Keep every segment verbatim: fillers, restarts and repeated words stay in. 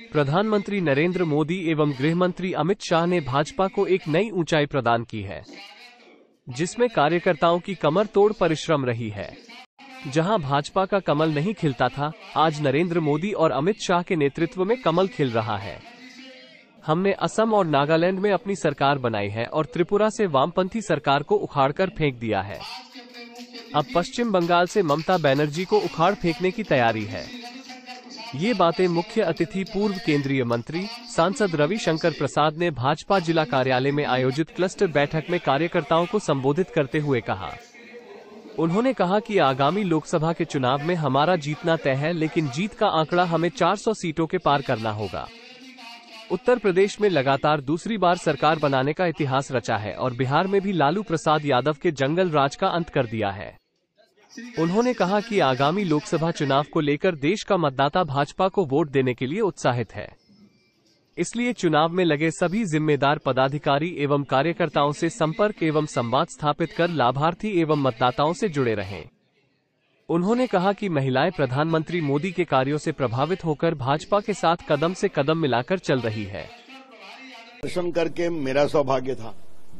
प्रधानमंत्री नरेंद्र मोदी एवं गृह मंत्री अमित शाह ने भाजपा को एक नई ऊंचाई प्रदान की है, जिसमें कार्यकर्ताओं की कमर तोड़ परिश्रम रही है। जहां भाजपा का कमल नहीं खिलता था, आज नरेंद्र मोदी और अमित शाह के नेतृत्व में कमल खिल रहा है। हमने असम और नागालैंड में अपनी सरकार बनाई है और त्रिपुरा से वामपंथी सरकार को उखाड़कर फेंक दिया है। अब पश्चिम बंगाल से ममता बनर्जी को उखाड़ फेंकने की तैयारी है। ये बातें मुख्य अतिथि पूर्व केंद्रीय मंत्री सांसद रविशंकर प्रसाद ने भाजपा जिला कार्यालय में आयोजित क्लस्टर बैठक में कार्यकर्ताओं को संबोधित करते हुए कहा। उन्होंने कहा कि आगामी लोकसभा के चुनाव में हमारा जीतना तय है, लेकिन जीत का आंकड़ा हमें चार सौ सीटों के पार करना होगा। उत्तर प्रदेश में लगातार दूसरी बार सरकार बनाने का इतिहास रचा है और बिहार में भी लालू प्रसाद यादव के जंगल राज का अंत कर दिया है। उन्होंने कहा कि आगामी लोकसभा चुनाव को लेकर देश का मतदाता भाजपा को वोट देने के लिए उत्साहित है। इसलिए चुनाव में लगे सभी जिम्मेदार पदाधिकारी एवं कार्यकर्ताओं से संपर्क एवं संवाद स्थापित कर लाभार्थी एवं मतदाताओं से जुड़े रहें। उन्होंने कहा कि महिलाएं प्रधानमंत्री मोदी के कार्यों से प्रभावित होकर भाजपा के साथ कदम से कदम मिलाकर चल रही है। दर्शन करके मेरा सौभाग्य था।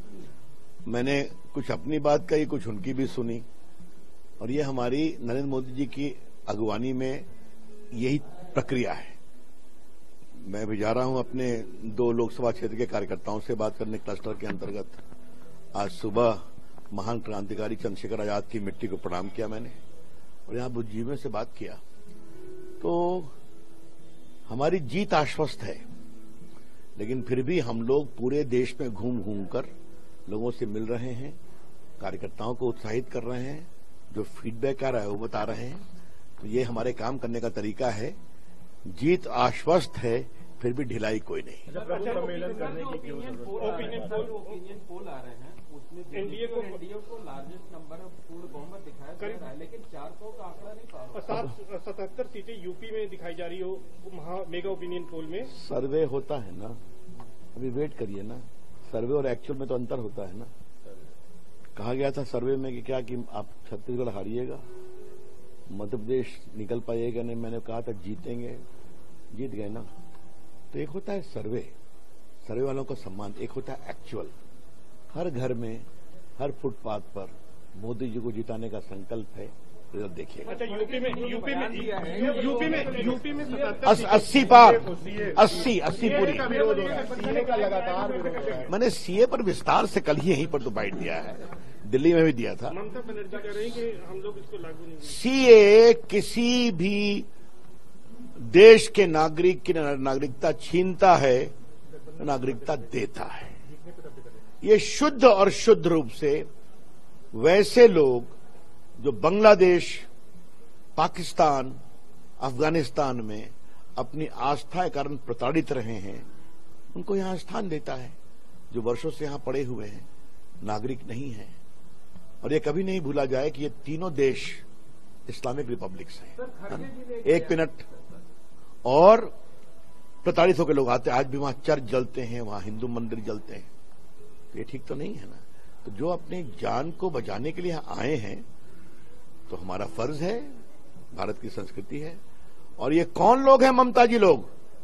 मैंने कुछ अपनी बात कही, कुछ उनकी भी सुनी, और ये हमारी नरेंद्र मोदी जी की अगुवानी में यही प्रक्रिया है। मैं भी जा रहा हूं अपने दो लोकसभा क्षेत्र के कार्यकर्ताओं से बात करने क्लस्टर के अंतर्गत। आज सुबह महान क्रांतिकारी चंद्रशेखर आजाद की मिट्टी को प्रणाम किया मैंने, और यहां बुद्धिजीवियों से बात किया। तो हमारी जीत आश्वस्त है, लेकिन फिर भी हम लोग पूरे देश में घूम घूम कर लोगों से मिल रहे हैं, कार्यकर्ताओं को उत्साहित कर रहे हैं। जो फीडबैक आ रहा है वो बता रहे हैं। तो ये हमारे काम करने का तरीका है। जीत आश्वस्त है, फिर भी ढिलाई कोई नहीं। सम्मेलन करने की क्यों जरूरत है? ओपिनियन पोल ओपिनियन पोल आ रहे हैं, उसमें एनडीए को एनडीए को लार्जेस्ट नंबर ऑफ पूर्ण बहुमत दिखाया जा रहा है, लेकिन चार सौ का आंकड़ा नहीं पा रहा। सात सतहत्तर सीटें यूपी में दिखाई जा रही हो महा मेगा ओपिनियन पोल में। सर्वे होता है ना, अभी वेट करिए ना। सर्वे और एक्चुअल में तो अंतर होता है ना। कहा गया था सर्वे में कि क्या कि आप छत्तीसगढ़ हारिएगा, मध्य प्रदेश निकल पाइएगा नहीं। मैंने कहा था जीतेंगे, जीत गए ना। तो एक होता है सर्वे, सर्वे वालों का सम्मान, एक होता है एक्चुअल। हर घर में, हर फुटपाथ पर मोदी जी को जिताने का संकल्प है। रिजल्ट देखिए। अच्छा, यूपी में यूपी में यूपी में यूपी में अस्सी पार अस्सी अस्सी पूरी सीए का लगातार मैंने सीए पर विस्तार से कल ही यहीं पर तो बाइट दिया है, दिल्ली में भी दिया था। ममता बनर्जी कह रही कि हम लोग इसको लागू नहीं। सीए किसी भी देश के नागरिक की नागरिकता छीनता है, नागरिकता देता है। ये शुद्ध और शुद्ध रूप से वैसे लोग जो बांग्लादेश, पाकिस्तान, अफगानिस्तान में अपनी आस्था के कारण प्रताड़ित रहे हैं, उनको यहां स्थान देता है। जो वर्षों से यहां पड़े हुए हैं, नागरिक नहीं है। और ये कभी नहीं भूला जाए कि ये तीनों देश इस्लामिक रिपब्लिक्स हैं। एक मिनट। और प्रताड़ित होकर लोग आते हैं। आज भी वहां चर्च जलते हैं, वहां हिंदू मंदिर जलते हैं। तो ये ठीक तो नहीं है ना। तो जो अपनी जान को बचाने के लिए यहां आए हैं, तो हमारा फर्ज है, भारत की संस्कृति है। और ये कौन लोग हैं? ममता जी लोग,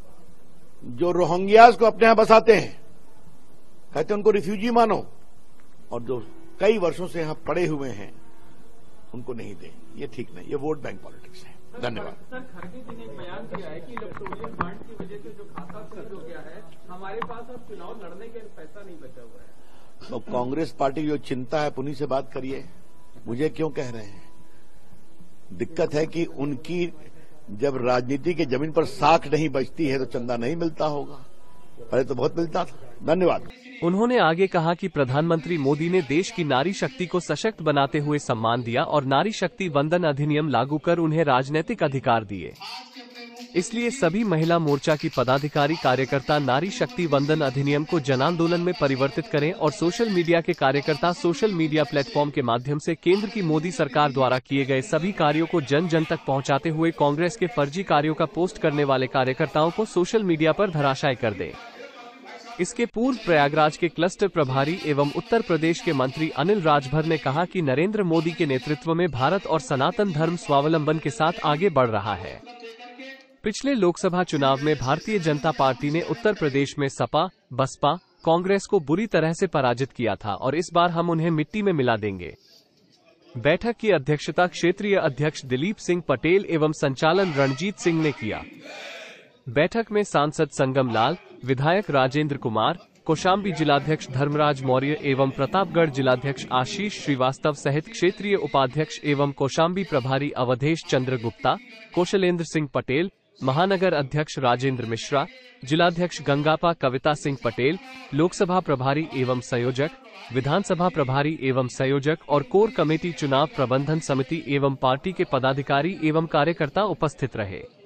जो रोहिंग्यास को अपने यहां बसाते हैं, कहते हैं उनको रिफ्यूजी मानो, और जो कई वर्षों से यहां पड़े हुए हैं उनको नहीं दें। ये ठीक नहीं, ये वोट बैंक पॉलिटिक्स है। धन्यवाद। सर, खड़गे जी ने एक बयान दिया है कि इलेक्टोरल बॉन्ड की वजह से जो खाता सीज हो गया है, हमारे पास अब चुनाव लड़ने के पैसा नहीं बचा हुआ है। तो कांग्रेस पार्टी की जो चिंता है, उन्हीं से बात करिए। मुझे क्यों कह रहे हैं? दिक्कत है कि उनकी जब राजनीति की जमीन पर साख नहीं बचती है तो चंदा नहीं मिलता होगा। पहले तो बहुत मिलता था। धन्यवाद। उन्होंने आगे कहा कि प्रधानमंत्री मोदी ने देश की नारी शक्ति को सशक्त बनाते हुए सम्मान दिया और नारी शक्ति वंदन अधिनियम लागू कर उन्हें राजनीतिक अधिकार दिए। इसलिए सभी महिला मोर्चा की पदाधिकारी कार्यकर्ता नारी शक्ति वंदन अधिनियम को जन आंदोलन में परिवर्तित करें और सोशल मीडिया के कार्यकर्ता सोशल मीडिया प्लेटफॉर्म के माध्यम से केंद्र की मोदी सरकार द्वारा किए गए सभी कार्यों को जन जन तक पहुंचाते हुए कांग्रेस के फर्जी कार्यों का पोस्ट करने वाले कार्यकर्ताओं को सोशल मीडिया पर धराशायी कर दें। इसके पूर्व प्रयागराज के क्लस्टर प्रभारी एवं उत्तर प्रदेश के मंत्री अनिल राजभर ने कहा कि नरेंद्र मोदी के नेतृत्व में भारत और सनातन धर्म स्वावलंबन के साथ आगे बढ़ रहा है। पिछले लोकसभा चुनाव में भारतीय जनता पार्टी ने उत्तर प्रदेश में सपा, बसपा, कांग्रेस को बुरी तरह से पराजित किया था और इस बार हम उन्हें मिट्टी में मिला देंगे। बैठक की अध्यक्षता क्षेत्रीय अध्यक्ष दिलीप सिंह पटेल एवं संचालन रणजीत सिंह ने किया। बैठक में सांसद संगम लाल, विधायक राजेंद्र कुमार, कौशाम्बी जिलाध्यक्ष धर्मराज मौर्य एवं प्रतापगढ़ जिलाध्यक्ष आशीष श्रीवास्तव सहित क्षेत्रीय उपाध्यक्ष एवं कौशाम्बी प्रभारी अवधेश चंद्र गुप्ता, कौशलेंद्र सिंह पटेल, महानगर अध्यक्ष राजेंद्र मिश्रा, जिलाध्यक्ष गंगापा कविता सिंह पटेल, लोकसभा प्रभारी एवं संयोजक, विधानसभा प्रभारी एवं संयोजक और कोर कमेटी चुनाव प्रबंधन समिति एवं पार्टी के पदाधिकारी एवं कार्यकर्ता उपस्थित रहे।